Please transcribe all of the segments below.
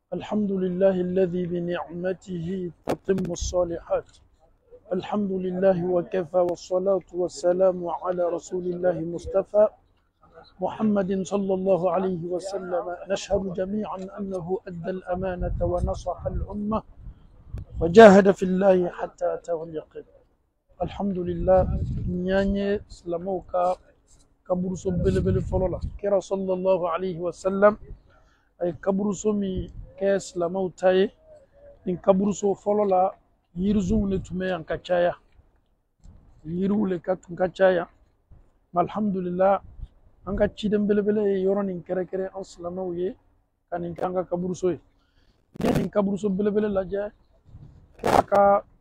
الحمد لله الذي بنعمته تتم الصالحات. الحمد لله وكفى والصلاة والسلام على رسول الله مصطفى محمد صلى الله عليه وسلم. نشهد جميعا أنه أدى الأمانة ونصح الأمة وجاهد في الله حتى أتاه اليقين. الحمد لله نياني سلاموكا كبرسو بلبل فلولا كرا صلى الله عليه وسلم أي كبرسو مي كاس لموتاي إن كبرسو فلولا يرزو لتمي أنكاچايا يرو لكاتن كاچايا. الحمد لله أنكا تشيدن بلبل يورن إن كره كره أسلاموي كان إن كانغا كبرسو إن كبرسو بلبل لاجا كاكا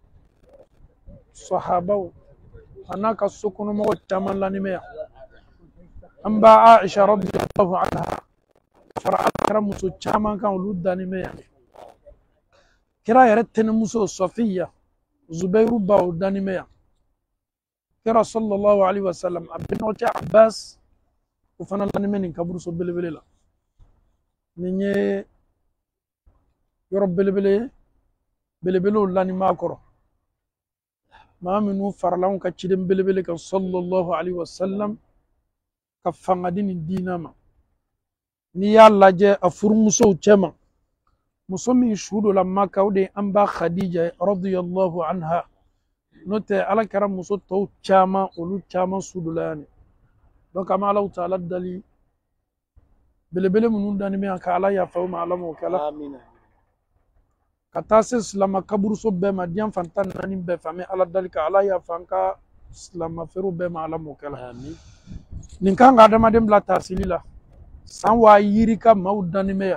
صحابه أنا كسكون مو تمن لانيميا أنبا عائشة رضي الله عنها فرع كرم مسو تشامان كان ولود دانيميا كرا يرتن مسو صفية زبير باو دانيميا كرا صلى الله عليه وسلم ابن عباس وفنا لانيمين كبرسو بلبللا نيني يرب بلبلو لاني ماكرو ما منو فرلون كتشدن بلبلك صلى الله عليه وسلم كفانغدين الدينما نيا لاجه افرمسو تشما مسمي شهود لما كودي انبا خديجه رضي الله عنها نوت على كرم مسو تو تشما اولو تشما سودلاني دونك ما الله تعالى دلي بلبل منون داني مي كالا يا فوم علم وكلا امين كتاسس لما كبرسو بما ديان فانتان ناني بفامي على ذلك على يا فانكا لما فرو بما علم وكلا امين نكان غادما دم لا تاسيلي san wa yiri ka maw danimeya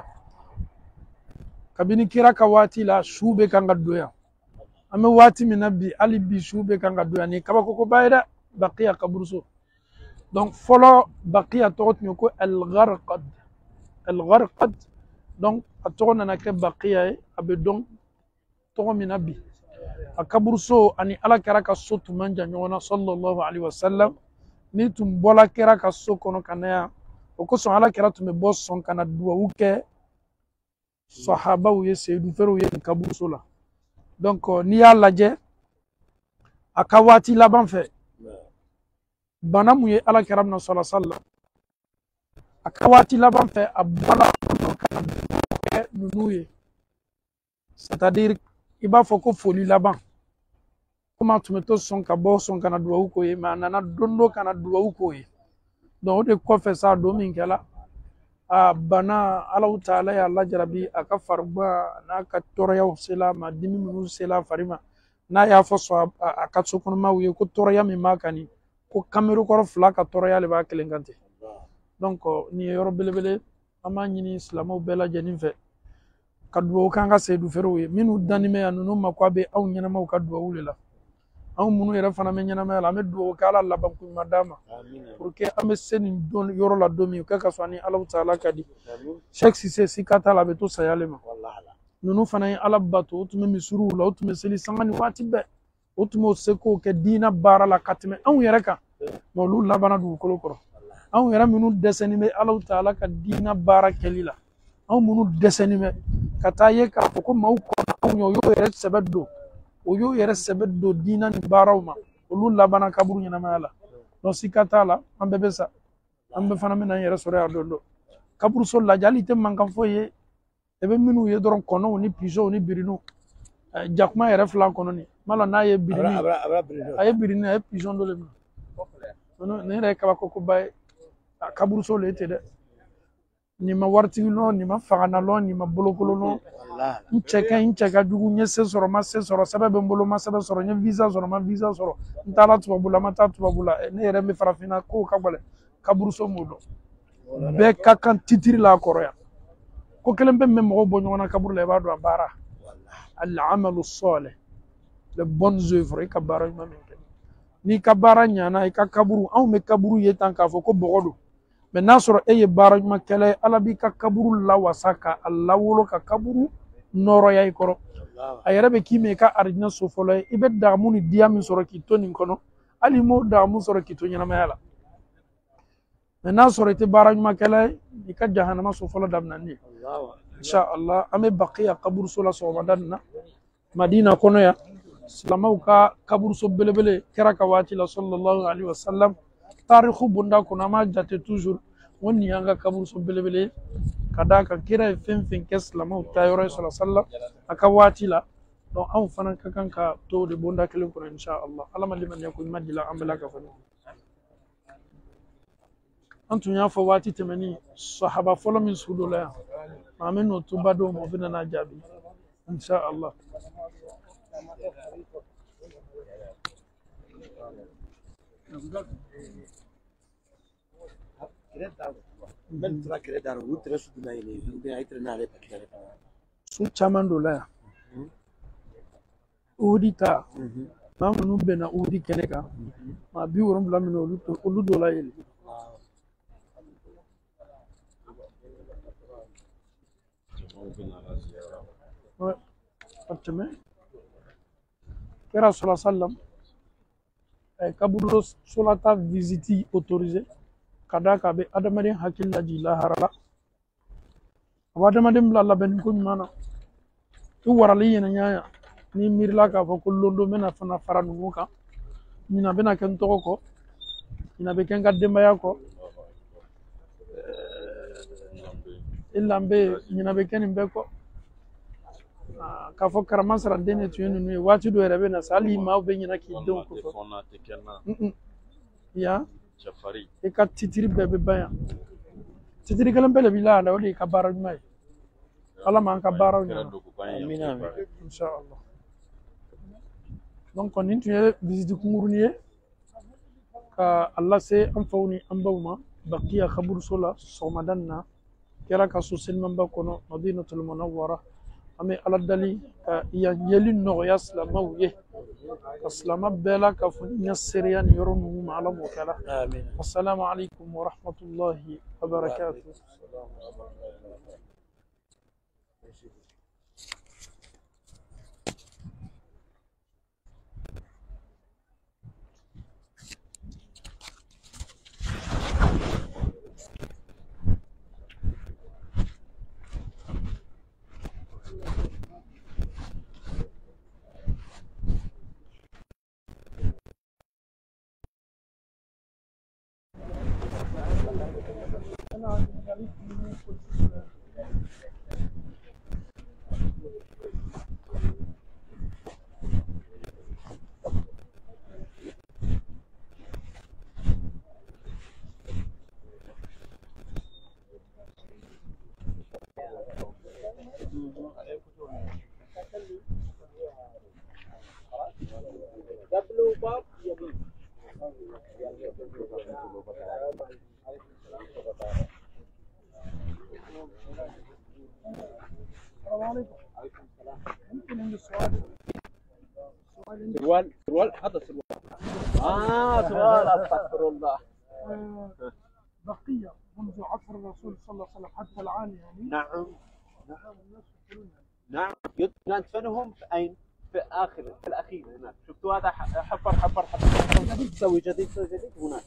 kabini kira ka wati la shube kanga doya ame wati minabi ali bi shube kanga doya ni kaba koko bayda baqiya kaburso donc folo baqiya tot nyoko al gharqad donc atona na ke baqiya abe donc to minabi akaburso ani ala kira ka sotu manja nyona sallallahu alaihi wasallam ni tum bola kira ka sokono kanaya oko son ala kira tume boss son kana duwa uke sahaba uye seydu feru ye kaburso la donc ni ya laje akawati laban fe bana muye ala kira na sallallahu alaihi wasallam akawati laban fe abala kana nunuye c'est-à-dire iba foko foli laban comment tume to son ka boss son kana duwa uko ye manana dondo kana duwa uko ye donc de kɔfɛ sa don min kɛla a bana Alahu Taala ya lajarabi a ka fariba n'a ka tɔɔrɔyaw sela ma dimi minnu sela fari ma n'a y'a fɔ sɔn a ka sokɔnɔmaw ye ko tɔɔrɔya min b'a kan ni ko kamerukɔrɔ fila ka tɔɔrɔya de b'a kelen kan ten donc nin ye yɔrɔ belebele an b'a ɲini silamɛw bɛɛ lajɛlen fɛ ka duwawu k'an ka seyidu feerew ye minnu danni bɛ yan ninnu ma ko a bɛ aw ɲɛnamaw ka duwawu de la anw minnu yɛrɛ fana bɛ ɲɛnamaya la an bɛ duwawu kɛ ala laban ɲuman d'a ma pour que an bɛ se nin don yɔrɔ la don min o kɛ ka sɔn ni Alahu Taala ka di Cheikh Cissé sika t'a la a bɛ to saya le ma ninnu fana ye ala bato o tun bɛ misiruw la o tun bɛ seli sanga ni waati bɛɛ o tun b'o sekow kɛ diinɛ baara la ka tɛmɛ anw yɛrɛ kan mais olu labanna dugukolo kɔrɔ anw yɛrɛ minnu dɛsɛlen bɛ Alahu Taala ka diinɛ baara kɛli la anw minnu dɛsɛlen bɛ ka taa ye k'a fɔ ko maaw kɔnɔ anw ye o y'o yɛrɛ sɛbɛ don o y'o yɛrɛ sɛbɛ don diinɛ ni baaraw ma olu labanna kaburu ɲɛnamaya la donc sika t'a la an bɛɛ bɛ sa an bɛɛ fana bɛ na an yɛrɛ sɔrɔ yan don dɔ kaburuso lajɛ hali tɛ mankan foyi ye i bɛ minnu ye dɔrɔn kɔnɔw ni pigeons ni biriniw jakuma yɛrɛ fila kɔnɔ nin mala n'a ye birini a ye birini a ye pigeon dɔ de minɛ nin yɛrɛ ye kabakokoba ye kaburuso le tɛ dɛ nin ma waritigi lɔ nin ma fagana lɔ nin ma bolokolo lɔ n cɛ ka ɲi n cɛ ka jugu n ye se sɔrɔ ma se sɔrɔ sɛbɛn bɛ n bolo ma sɛbɛn sɔrɔ n ye visa sɔrɔ ma visa sɔrɔ n taara tubabu la ma taa tubabu la ne yɛrɛ bɛ farafinna kow ka gɛlɛn kaburuso m'o dɔn bɛɛ ka kan titiri la a kɔrɔ yan ko kelen bɛ min bɛ mɔgɔw bɔ ɲɔgɔn na kaburu la i b'a dɔn a baara al-amalu salih les bonnes œuvres i ka baara ɲuman min kɛ n'i ka baara ɲana i ka kaburu anw bɛ kaburu ye tan k'a fɔ ko bɔgɔ don mais n'a sɔrɔ e ye baara ɲuman kɛla ye ala b'i ka kaburu lawasa ka a lawolo ka kaburu nɔrɔya i kɔrɔ a yɛrɛ bɛ k'i ma i ka arijinɛ so fɔlɔ ye i bɛ damu ni diya min sɔrɔ k'i to nin kɔnɔ hali m'o damu sɔrɔ k'i to ɲɛnamaya la mais n'a sɔrɔ i tɛ baara ɲuman kɛla ye i ka jahanama so fɔlɔ daminɛni ye inshallah ame baqiya kaburu so la somadanna madina kono ya silamaw ka kaburu so belebele kera ka wati la sallallahu alaihi wasallam tarikhu bunda kono ma jate toujours woni yanga kaburu so belebele kada ka kira fen fen kes silamaw ta yoro sallallahu alaihi wasallam aka wati la donc an fana ka kan ka to de bunda kelen kono inshallah alama liman yakun madila ambala ka fana antum ya fa wati temani sahaba folo min sudola ya amin no tuba do mo fina na jabi inshallah su chaman do la udita ma munu bena udi keneka ma bi worum la min olu do la yeli Fateme Kera sallam kaburo solata visite autorisé kada ka be adamaden hakilla ji laharala adamaden bla la ben ko mana to warali yena nyaaya ni mirla ka fa ko londo mena fana faranu muka mina bena ken to ko ina be ken gadde mbaya ko illa mbe ina be ken mbe ko ka fo karama sara dene tuyenu ni wati do rebe na sali ma be nyina ki don ko ya jafari e ka titiri bebe baya titiri kalam bele bilala wali ka baral mai ala man ka baral amina inshallah donc on intue visite kumuruniye ka allah se am fawni am bawma baqiya khabur sola somadanna kera ka so selman ba kono madinatul munawwara ame ala dali ka ya yeli no ya slamaw ye aslama bela ka fu nyasriyan yorunu ma ala mukala amin assalamu alaikum wa rahmatullahi wa barakatuh سروال هذا سروال سروال استغفر الله بقية منذ عصر الرسول صلى الله عليه وسلم حتى الآن يعني نعم نعم ندفنهم في أين؟ في الأخير هناك شفتوا هذا حفر تسوي جديد هناك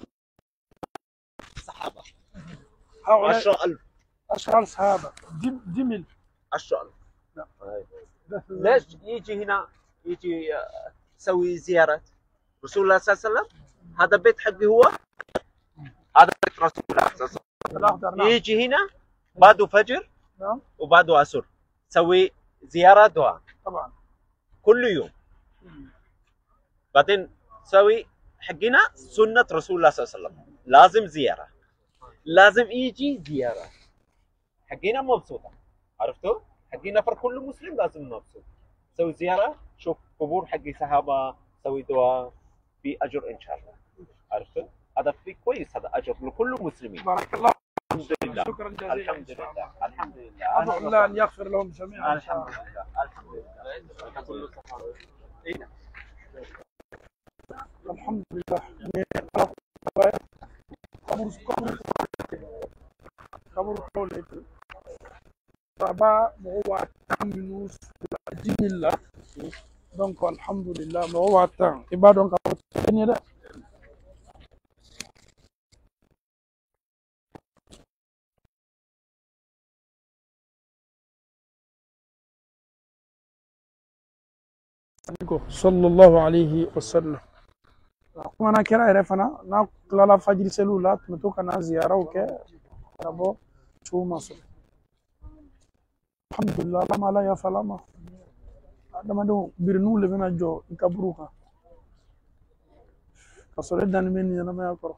صحابة 10,000 أشهر صحابة دمل 10,000 ليش يجي هنا يجي يسوي زيارة رسول الله صلى الله عليه وسلم هذا بيت حقي هو هذا بيت رسول الله صلى الله عليه وسلم يجي هنا بعده فجر وبعده عصر سوي زيارة دعاء طبعا كل يوم بعدين سوي حقنا سنة رسول الله صلى الله عليه وسلم لازم زيارة لازم يجي زيارة حقنا مبسوطة عرفتوا حقنا فر كل مسلم لازم مبسوط سوي زيارة شوف قبور حق صحابة سوي دعاء في أجر إن شاء الله عرفتوا هذا في كويس هذا أجر لكل مسلمين بارك الله الحمد لله شكرا جزيلا الحمد لله الحمد لله أدعو الله أن يغفر لهم جميعا الحمد لله الحمد لله الحمد لله kabur kawle baba mo wa taminu jinilla donc alhamdulillah mo wa tan ibadon ka ni da صلى الله عليه وسلم وانا كرا عرفنا نا لا فجر سلولات متو كنا زياره وك ابو شو مصر الحمد لله لما لا يا فلما adama do birnu le bena jo ikabruka kasore dan men yana ma yakoro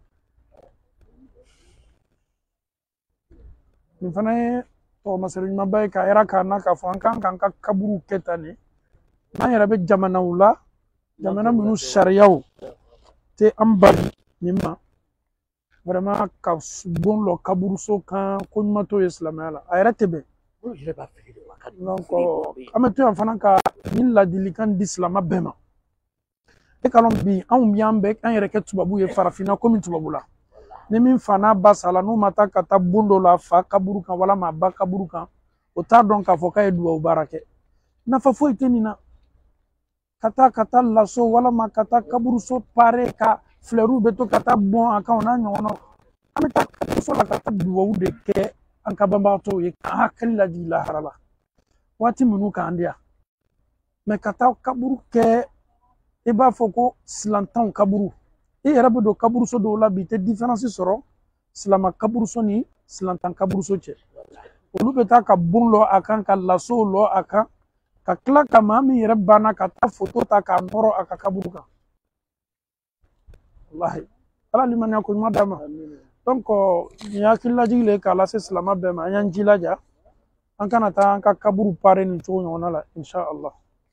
ni fana to masarin mabay ka era kana ka fankan kan ka kaburu ketane na yara be jamana wula jamana minu shariyaw te ambari nima vraiment ka bon lo kaburu so kan ko mato islamala ayra tebe donc ameto en fana ka min ladilikan d'islam bema e kalon bi an biambe an yere ke tubabu ye farafina ko min tubabu la ni min fana basala no mata kata bondo la fa kaburu kan wala ma ba kaburu kan o ta don ka fo kay duwa barake na fa fo itenina kata laso wala ma kata kaburu so pare ka fleuru beto kata bon aka ona nyono ameta so la kata duwa de ke an ka bamba to ye hakali la di la harala wati munu ka andia me kata kaburu ke e b'a fɔ ko silantanw kaburu e yɛrɛ bɛ don kaburuso dɔw la bi tɛ différence sɔrɔ silama kaburuso ni silantan kaburuso cɛ olu bɛ taa ka bon lɔ a kan ka lasow lɔ a kan ka tila ka maa min yɛrɛ banna ka taa foto ta k'a nɔrɔ a ka kaburu kan walahi ala limaniya ko ɲuman d'a ma donc nin hakililajigi le k'a lase silama bɛɛ ma an y'an jilaja an kana taa an ka kaburu pare nin cogo ɲɔgɔnna la inshallah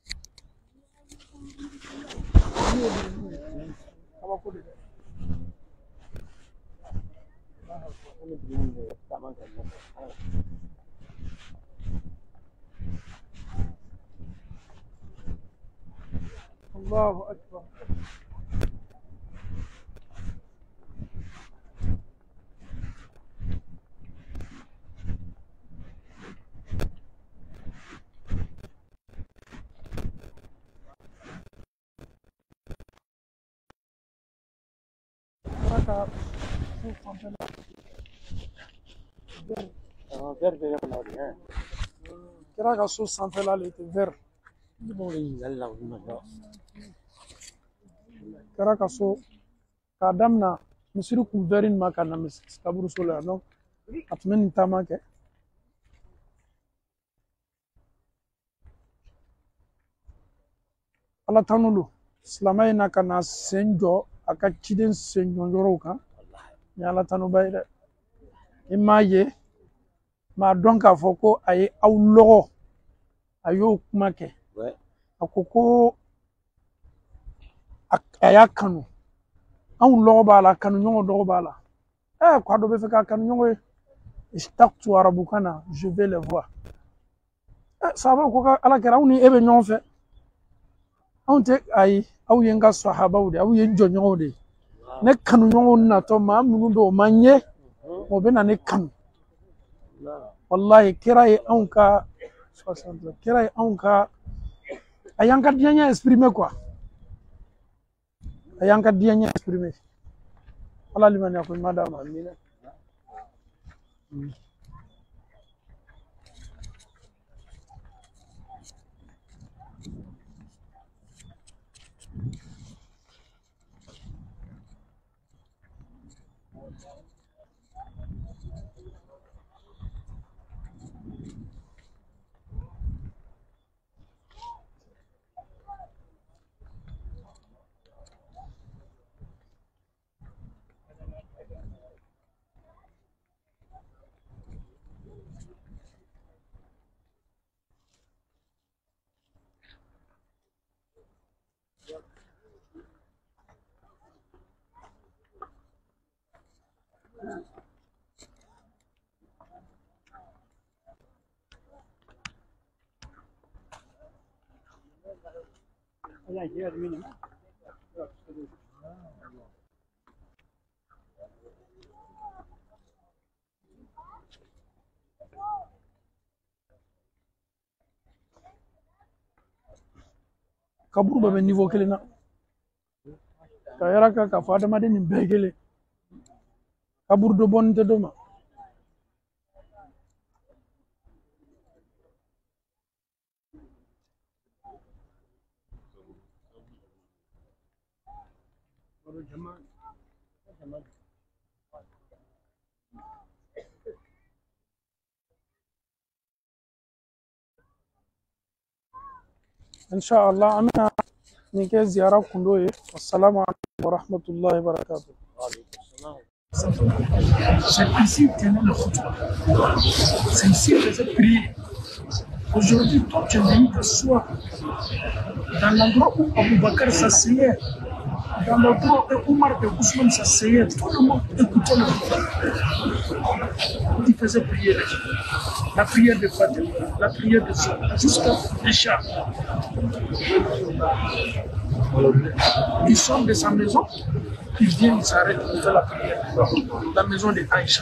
الله أكبر kira ka so sanfɛla le tɛ vert kira ka so k'a damina misiri kun vert ma ka na kaburuso la donc a tun bɛ nin taama kɛ ala tanu don silama in na ka na sen jɔ a ka ciden sen jɔnjɔrɔw kan ni ala tanuba ye dɛ i m'a ye m'a dɔn k'a fɔ ko a ye aw lɔgɔ a y'o kuma kɛ a ko ko a y'a kanu anw lɔgɔ b'a la kanu ɲɔgɔn dɔgɔ b'a la ko a dɔ bɛ fɛ k'a kanu ɲɔgɔn ye ishtaqtu arabukan na je vais les voir sahaba ko ka ala kɛra aw ni e bɛ ɲɔgɔn fɛ anw tɛ ayi aw ye n ka sahabaw de aw ye n jɔɲɔgɔnw de ne kanu ɲɔgɔnw natɔ maa minnu bɛ o ma ɲɛ o bɛ na ne kanu wallahi kira ye anw ka kira ye anw ka a y'an ka diɲɛ exprimer quoi a y'an ka diɲɛ exprimer ala limaniya ko ɲuman d'a ma amina kaburu bɛɛ bɛ niveau kelen na ka yɛrɛ k'a fɔ adamaden nin bɛɛ kelen kaburu dɔ bɔnnen tɛ dɔ ma إن شاء الله أنا نيجي زيارة كندوي. والسلام عليكم ورحمة الله وبركاته. C'est ici que nous le faisons. C'est ici que je prie. Aujourd'hui, toi, tu es venu t'asseoir dans l'endroit où Abou Bakr s'asseyait, dans l'endroit où Omar et Ousmane s'asseyaient. Tout le monde écoutait le prophète. Il faisait prier les gens. La prière de Fatima, la prière de Zohar, jusqu'à l'Isha. Il sort de sa maison, il vient, il s'arrête pour faire la prière. La maison de Aïcha.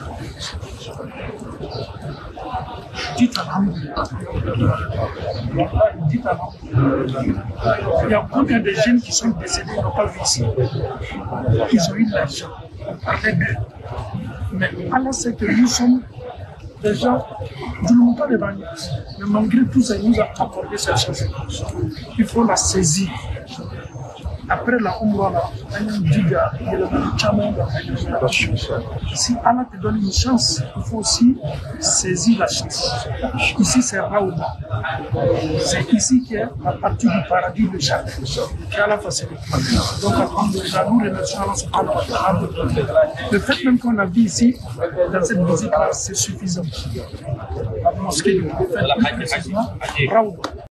Dites Alhamdulillah. Dites Alhamdulillah. Il y a combien de jeunes qui sont décédés, ils n'ont pas vu ici. Ils ont eu de l'argent avec eux. Mais Allah sait que nous sommes des gens du montant de Bani. Mais malgré tout ça, il nous a accordé cette chance. Il faut la saisir. Après la Umrah, si Allah te donne une chance, il faut aussi saisir la chance. Ici, c'est Raouda. C'est ici qu'est la partie du paradis de chaque. Allah facilite. Donc, alhamdulillah, nous remercions Allah subhanahu wa ta'ala. Le fait même qu'on a vu ici, dans cette visite-là, c'est suffisant. La mosquée du prophète, Raouda.